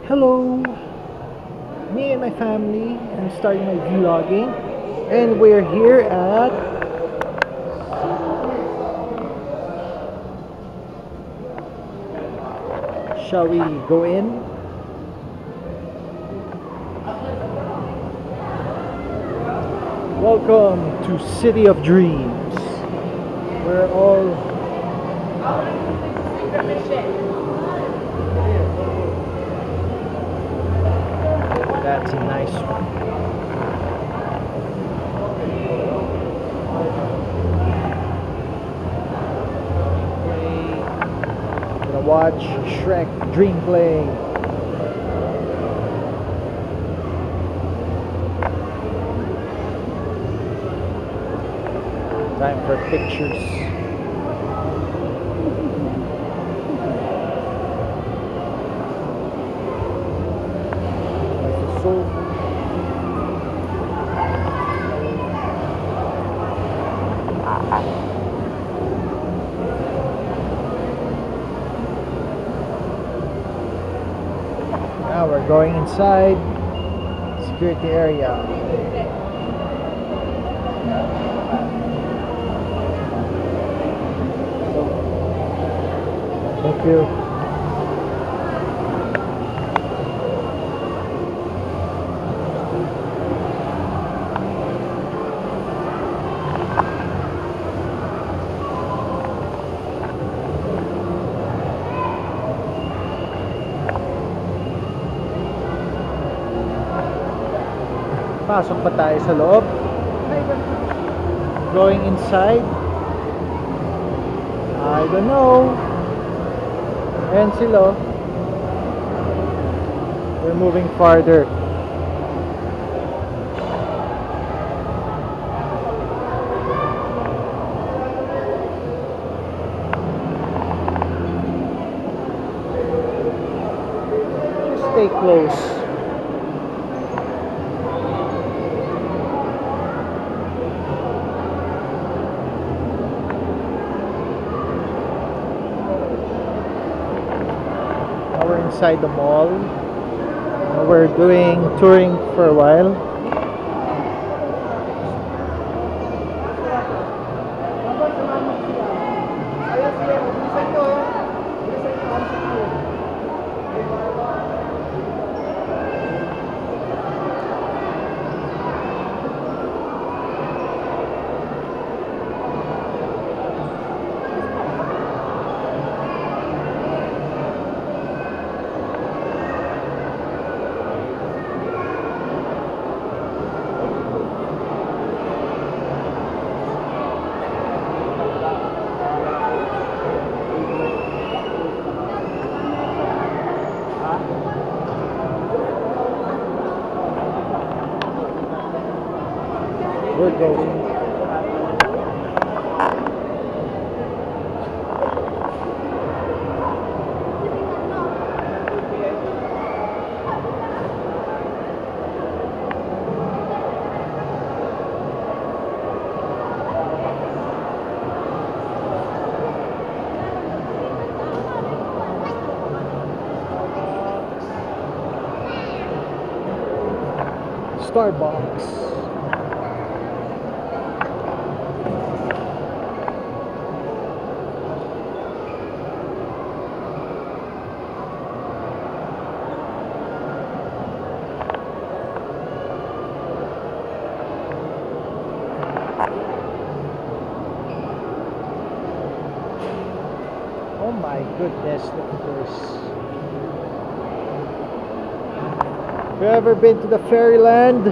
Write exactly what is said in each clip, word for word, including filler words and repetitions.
Hello, me and my family. I'm starting my vlogging, and we're here at. Shall we go in? Welcome to City of Dreams. We're all. That's a nice one. Gonna watch Shrek Dream Play. Time for pictures. So now we're going inside security area. Thank you. Pasok pa tayo sa loob. Going inside. I don't know. Ayan sila. We're moving farther. Just stay close. We're inside the mall. We're doing touring for a while. We're going. Starbucks. Oh my goodness, look at this. Have you ever been to the Fairyland?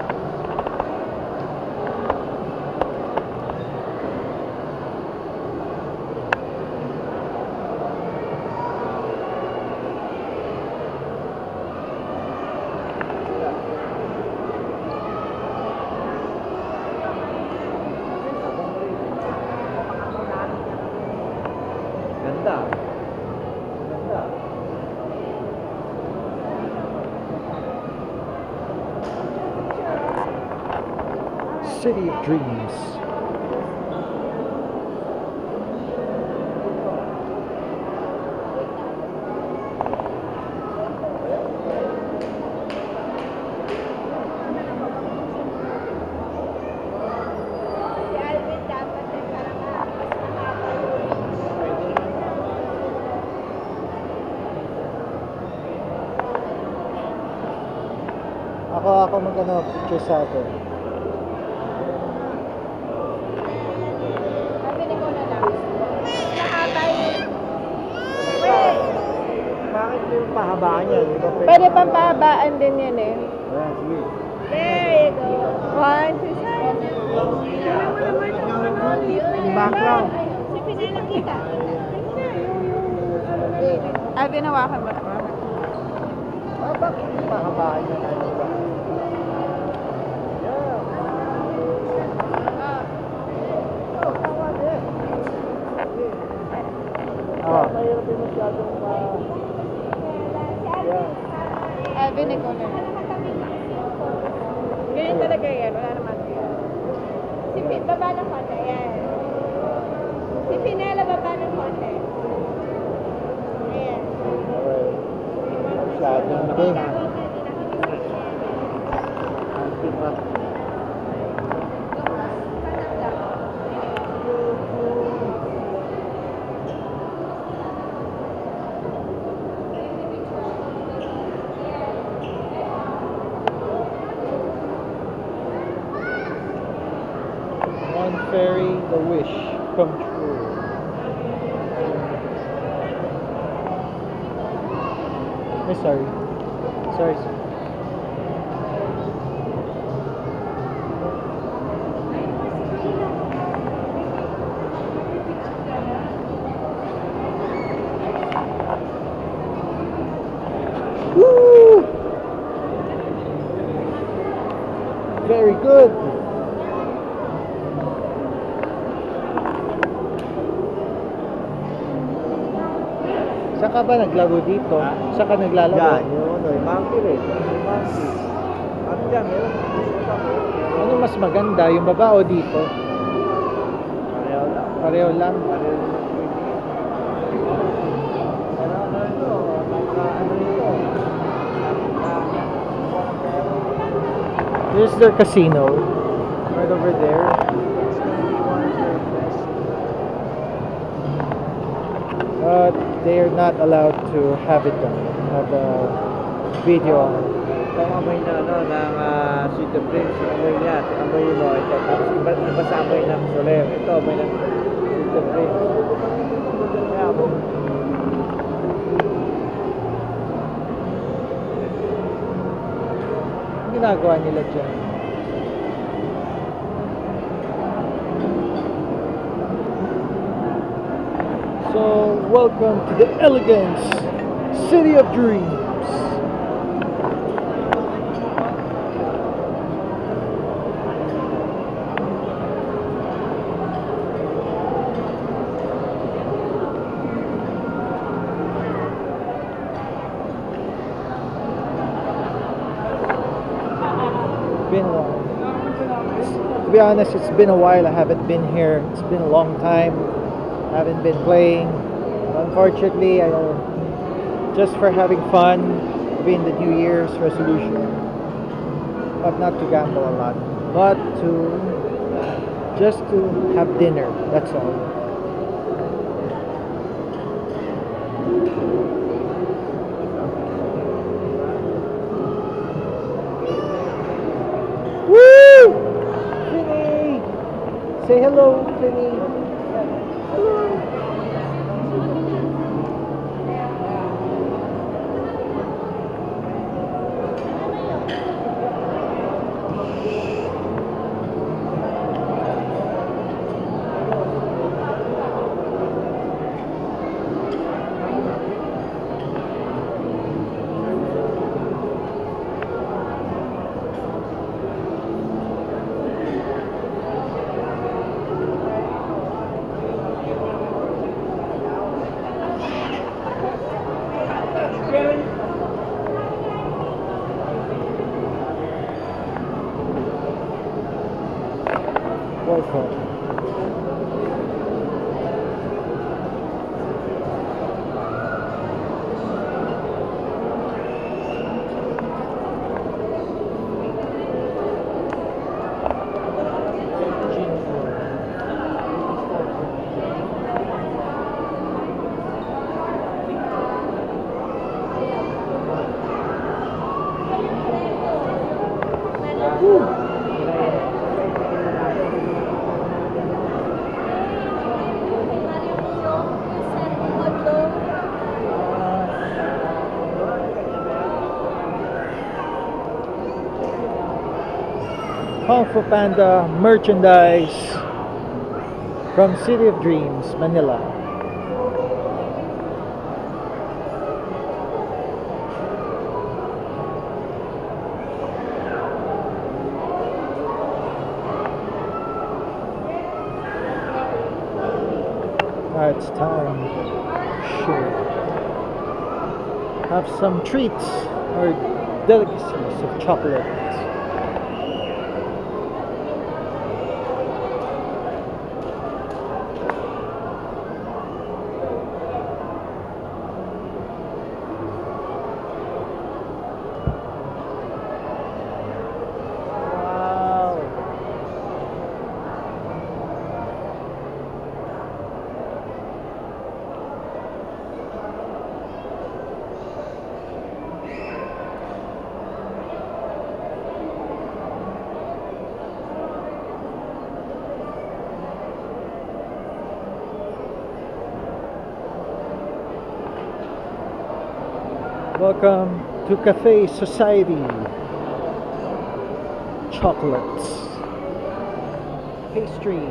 Ganda. Ganda. City of Dreams. ako ako mag-ano, picture sa atin. Sabi ko na lang. Mahaba yun. Wait. Bakit yung pahabaan yan? Di ba Pwede pang pahabaan din yan eh. Ayan, sige. There you go. One, two, three. Yung background. Si Pinela kita. Ah, binawakan mo. Ah, bakit yung pahabaan yan? Ano ba? Yeah. Oh, tawa din. Ah. Mahirap yung masyadong pa... Yan. Alvin, ikaw na. Ganyan talaga yan. Wala naman yan. Si Pin, baba ng konti. Yan. Si Pinela, baba ng konti. Ayan. Masyadong Okay. One fairy, the wish come true. Ay, sorry. Sorry. sir. Woo! Very good. Saan ka ba naglaro dito? Saan ka naglalaro? Yan, yung ano, yung monkey rin. Yung monkey. At dyan, meron. Gusto pa mo. Ano mas maganda, yung baba o dito? Pareho lang. Pareho lang. Pareho lang. Pero ano ito? Naka ano ito? Naka... Here's their casino. Right over there. It's gonna be one of their best. But they are not allowed to have it done. Have a video on it. Ito ang amoy na ano, ng uh, Sweet of Dreams. Yung amoy niya. Amoy mo. Ito. Tapos iba, iba sa amoy ng Soler. Ito, amoy ng Sweet of Dreams. Kaya mo. Ang ginagawa nila dyan? So, welcome to the Elegance City of Dreams. Been a while. To be honest, it's been a while. I haven't been here. It's been a long time. I haven't been playing. Unfortunately, I, just for having fun, being the New Year's resolution, but not to gamble a lot, but to just to have dinner. That's all. Woo! Finny! Say hello, Finny. Hello. Welcome. Kung Fu Panda merchandise from City of Dreams, Manila. Now it's time. Sure. Have some treats or delicacies of chocolate. Wow. Welcome to Cafe Society. Chocolates, pastries.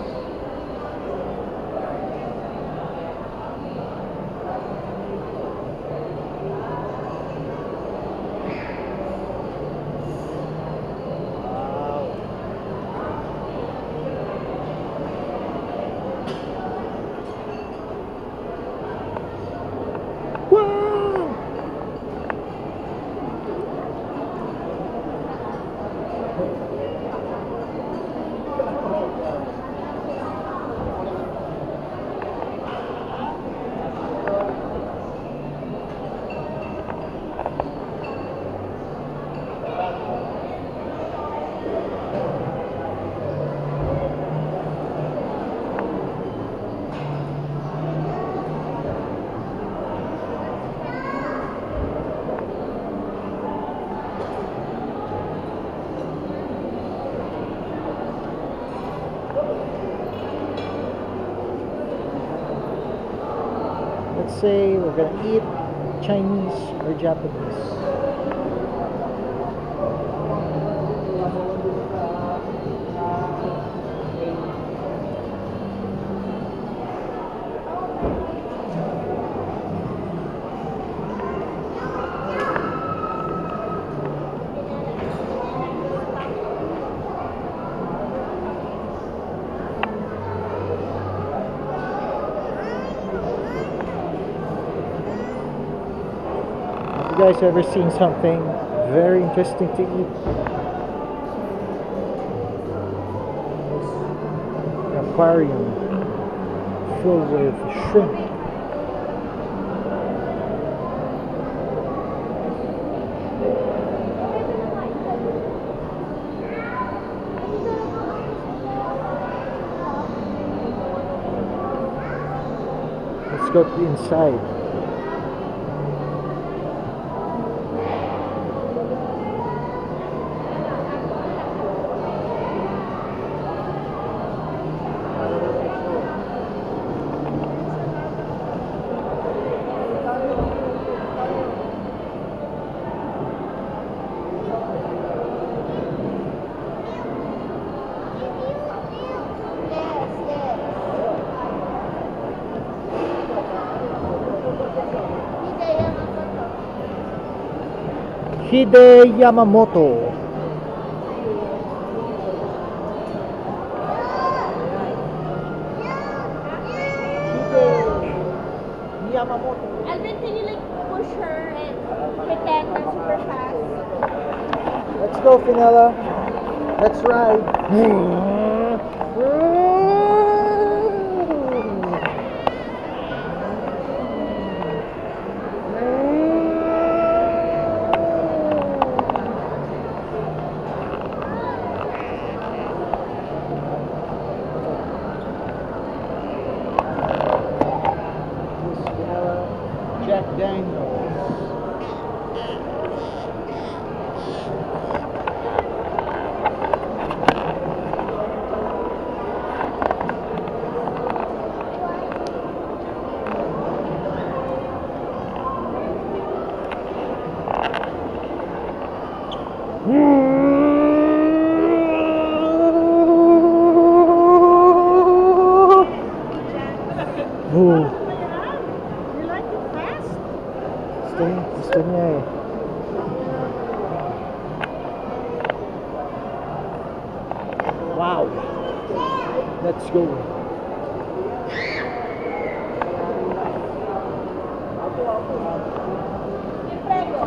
Wow! Let's say we're gonna eat Chinese or Japanese. Have you guys ever seen something very interesting to eat? An aquarium filled with shrimp. Let's go to the inside. Hide Yamamoto. Hide Yamamoto. Alvin, can you like push her and pretend na super fast? Let's go, Finella. Let's ride. Jack Daniels. Wow. Let's go. Prego.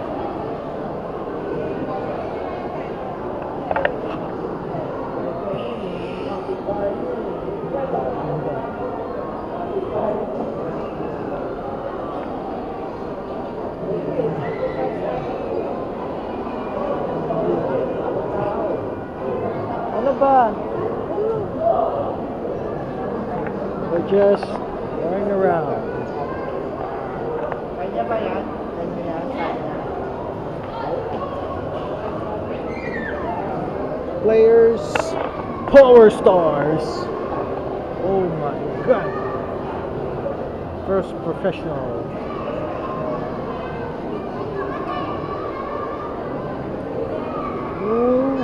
Ano ba? We're just going around. Kanya ba yan? Kanya yan? Players, Power Stars. Oh my god. First professional. Ooh.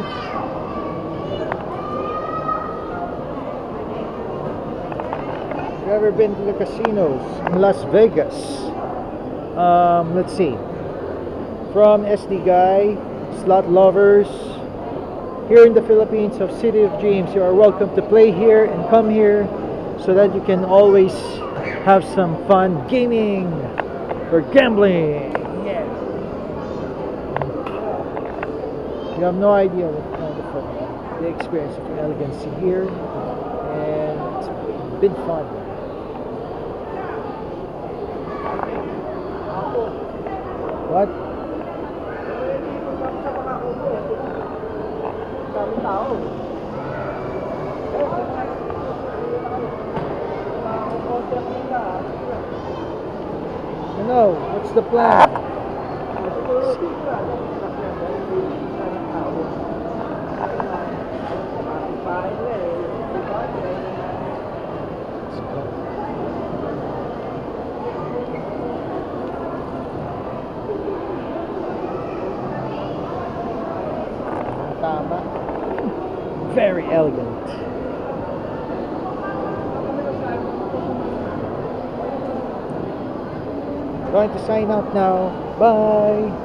You ever been to the casinos in Las Vegas? Um, let's see. From S D Guy, slot lovers. Here in the Philippines of City of Dreams, you are welcome to play here and come here so that you can always have some fun gaming or gambling. Yes. You have no idea what kind of fun, the experience of elegancy here, and it's been fun. What? No, what's the plan? Let's go. Tama. Very elegant. Going to sign out now. Bye.